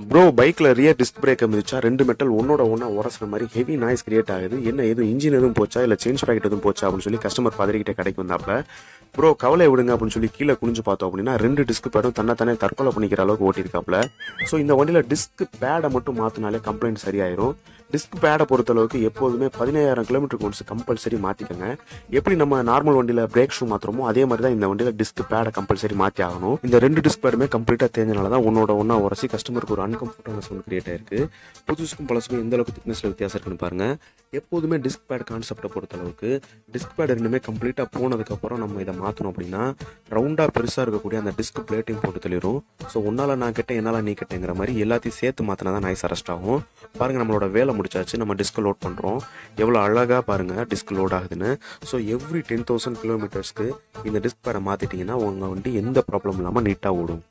Bro பைக்கில் rear disk பிரேக்கை மிதிச்சா ரெண்டு மெட்டல் ஒன்னோட ஒன்றா உரசுற மாதிரி ஹெவி நாய்ஸ் கிரியேட் ஆகுது. என்ன எதுவும் இன்ஜின் எதுவும் போச்சா இல்லை சேஞ்ச் பேக்கெட் எதுவும் போச்சா அப்படின்னு சொல்லி கஸ்டமர் பதறிக்கிட்டே கடைக்கு வந்தாப்புல. ப்ரோ கவலை விடுங்க அப்படின்னு சொல்லி கீழே குனிஞ்சு பார்த்தோம் அப்படின்னா ரெண்டு டிஸ்க் பேடும் தன்னை தற்கொலை பண்ணிக்கிற அளவுக்கு ஓட்டியிருக்காப்புல. ஸோ இந்த வண்டியில் டிஸ்க் பேடை மட்டும் மாற்றினாலே கம்ப்ளைண்ட் சரியாயிரும். டிஸ்க் பேடை பொறுத்தளவுக்கு எப்போதுமே 15000 கிலோமீட்டருக்கு ஒன்ஸ் கம்பல்சரி மாற்றிக்கோங்க. எப்படி நம்ம நார்மல் வண்டியில் பிரேக் ஷூ மாற்றுறோமோ அதே மாதிரி தான் இந்த வண்டியில் டிஸ்க் பேடை கம்பல்சரி மாற்றி ஆகணும். இந்த ரெண்டு டிஸ்க் பேடுமே கம்ப்ளீட்டாக தேஞ்சனால தான் ஒன்னோட ஒன்றா உரசி கஸ்டமருக்கு ஒரு அன்கம்ஃபர்டபுள் சவுண்ட் கிரியேட் ஆயிருக்கு. புதுசுக்கும் பழசுக்கும் எந்த அளவுக்கு திக்னஸில் வித்தியாசம் இருக்குன்னு பாருங்க. எப்போதுமே டிஸ்க் பேட் கான்செப்டை பொறுத்தளவுக்கு டிஸ்க் பேட் ரெண்டுமே கம்ப்ளீட்டாக போனதுக்கப்புறம் நம்ம இதை மாற்றணும் அப்படின்னா ரவுண்டாக பெருசாக இருக்கக்கூடிய அந்த டிஸ்க் பிளேட்டையும் போட்டு தெளிரும். ஸோ உன்னால் நான் கேட்டேன் என்னால் நீ கேட்டேங்கிற மாதிரி எல்லாத்தையும் சேர்த்து மாற்றினா தான் நாய்ஸ் அரெஸ்ட் ஆகும். பாருங்கள் நம்மளோட வேலை முடிச்சாச்சு. நம்ம டிஸ்க் லோட் பண்ணுறோம். எவ்வளோ அழகாக பாருங்கள் டிஸ்க் லோட் ஆகுதுன்னு. ஸோ எவ்ரி 10,000 கிலோமீட்டர்ஸ்க்கு இந்த டிஸ்க் பேடை மாற்றிட்டிங்கன்னா உங்கள் வண்டி எந்த ப்ராப்ளம் இல்லாமல் நீட்டாக ஓடும்.